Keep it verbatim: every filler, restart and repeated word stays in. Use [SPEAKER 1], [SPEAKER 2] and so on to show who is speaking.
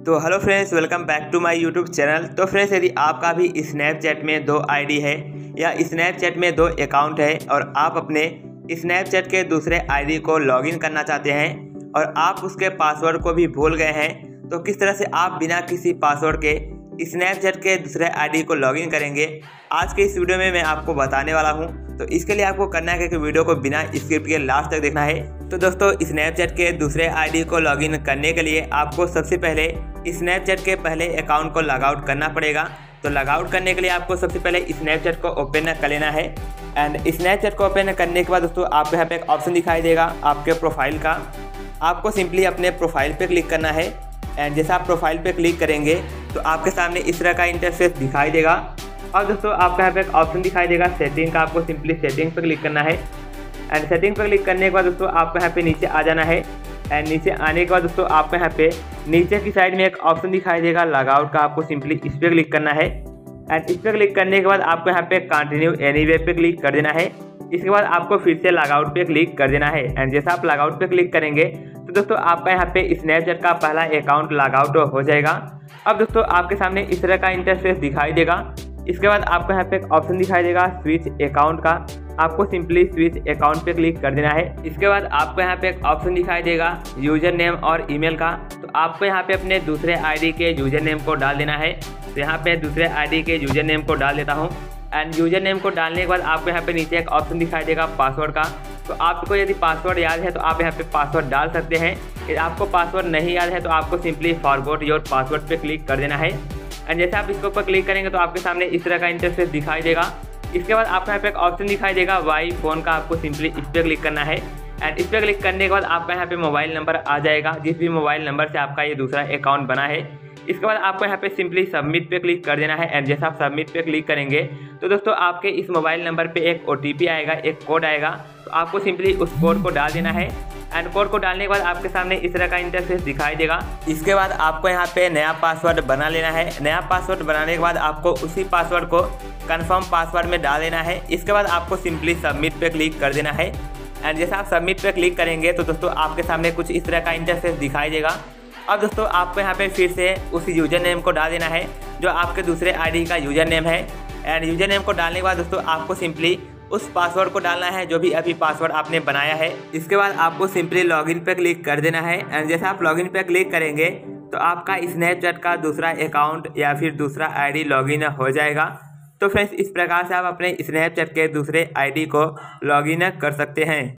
[SPEAKER 1] तो hello friends, welcome back to my YouTube channel. तो friends, यदि आपका भी स्नैपचैट में दो आईडी है या स्नैपचैट में दो अकाउंट है और आप अपने स्नैपचैट के दूसरे आईडी को लॉगिन करना चाहते हैं और आप उसके पासवर्ड को भी भूल गए हैं, तो किस तरह से आप बिना किसी पासवर्ड के स्नैपचैट के दूसरे आईडी को लॉगिन करेंगे, आज के इस वीडियो में मैं आपको बताने वाला हूं। तो इसके लिए आपको करना है कि वीडियो को बिना स्क्रिप्ट के लास्ट तक देखना है। तो दोस्तों, स्नैपचैट के दूसरे आईडी को लॉगिन करने के लिए आपको सबसे पहले स्नैपचैट के पहले अकाउंट को लॉग आउट करना पड़ेगा। तो लॉग आउट करने के लिए आपको सबसे पहले स्नैपचैट को ओपन कर लेना है। एंड स्नैपचैट को ओपन करने के बाद दोस्तों आपको यहाँ पे एक ऑप्शन दिखाई देगा आपके प्रोफाइल का। आपको सिंपली अपने प्रोफाइल पे क्लिक करना है। एंड जैसे आप प्रोफाइल पे क्लिक करेंगे तो आपके सामने इस तरह का इंटरफेस दिखाई देगा। और दोस्तों आपको यहाँ पे एक ऑप्शन दिखाई देगा सेटिंग का, आपको सिंपली सेटिंग पे क्लिक करना है। एंड सेटिंग पे क्लिक करने के बाद दोस्तों आपको यहाँ पे नीचे आ जाना है। एंड नीचे आने के बाद दोस्तों आपको यहाँ पे नीचे की साइड में एक ऑप्शन दिखाई देगा लॉग आउट का, आपको सिंपली इस पर क्लिक करना है। एंड इस पर क्लिक करने के बाद आपको यहाँ पे कंटिन्यू एनीवे पे क्लिक कर देना है। इसके बाद आपको फिर से लॉग आउट पे क्लिक कर देना है। एंड जैसा आप लॉग आउट पे क्लिक करेंगे तो दोस्तों आपका यहाँ पे स्नैपचैट का पहला अकाउंट लॉग आउट हो जाएगा। अब दोस्तों आपके सामने इस तरह का इंटरफेस दिखाई देगा। इसके बाद आपको यहाँ पे एक ऑप्शन दिखाई देगा स्विच अकाउंट का, आपको सिंपली स्विच अकाउंट पे क्लिक कर देना है। इसके बाद आपको यहाँ पे एक ऑप्शन दिखाई देगा यूजर नेम और ईमेल का, तो आपको यहाँ पे अपने दूसरे आईडी के यूजर नेम को डाल देना है। तो यहाँ पे दूसरे आईडी के यूजर नेम को डाल देता हूँ। एंड यूजर नेम को डालने के बाद आपको यहाँ पे नीचे एक ऑप्शन दिखाई देगा पासवर्ड का। तो आपको यदि पासवर्ड याद है तो आप यहाँ पे पासवर्ड डाल सकते हैं। यदि आपको पासवर्ड नहीं याद है तो आपको सिंपली फॉरगॉट योर पासवर्ड पे क्लिक कर देना है। एंड जैसे आप इसके ऊपर क्लिक करेंगे तो आपके सामने इस तरह का इंटरफेस दिखाई देगा। इसके बाद आपको यहाँ पे एक ऑप्शन दिखाई देगा वाई फोन का, आपको सिंपली इस पर क्लिक करना है। एंड इस पर क्लिक करने के बाद आपका यहाँ पे मोबाइल नंबर आ जाएगा, जिस भी मोबाइल नंबर से आपका ये दूसरा अकाउंट बना है। इसके बाद आपको यहाँ पे सिंपली सबमिट पे क्लिक कर देना है। एंड जैसे आप सबमिट पे क्लिक करेंगे तो दोस्तों आपके इस मोबाइल नंबर पे एक ओ टी पी आएगा, एक कोड आएगा, तो आपको सिंपली उस कोड को डाल देना है। एंड कोड को डालने के बाद आपके सामने इस तरह का इंटरफेस दिखाई देगा। इसके बाद आपको यहाँ पे नया पासवर्ड बना लेना है। नया पासवर्ड बनाने के बाद आपको उसी पासवर्ड को कंफर्म पासवर्ड में डाल देना है। इसके बाद आपको सिंपली सबमिट पे क्लिक कर देना है। एंड जैसे आप सबमिट पे क्लिक करेंगे तो दोस्तों आपके सामने कुछ इस तरह का इंटरफेस दिखाई देगा। अब दोस्तों आपको यहाँ पे फिर से उस यूजर नेम को डाल देना है जो आपके दूसरे आईडी का यूजर नेम है। एंड यूजर नेम को डालने के बाद दोस्तों आपको सिंपली उस पासवर्ड को डालना है जो भी अभी पासवर्ड आपने बनाया है। इसके बाद आपको सिंपली लॉगिन पे क्लिक कर देना है। एंड जैसे आप लॉगिन पे क्लिक करेंगे तो आपका स्नैपचैट का दूसरा अकाउंट या फिर दूसरा आईडी लॉगिन हो जाएगा। तो फ्रेंड्स, इस प्रकार से आप अपने स्नैपचैट के दूसरे आईडी को लॉगिन कर सकते हैं।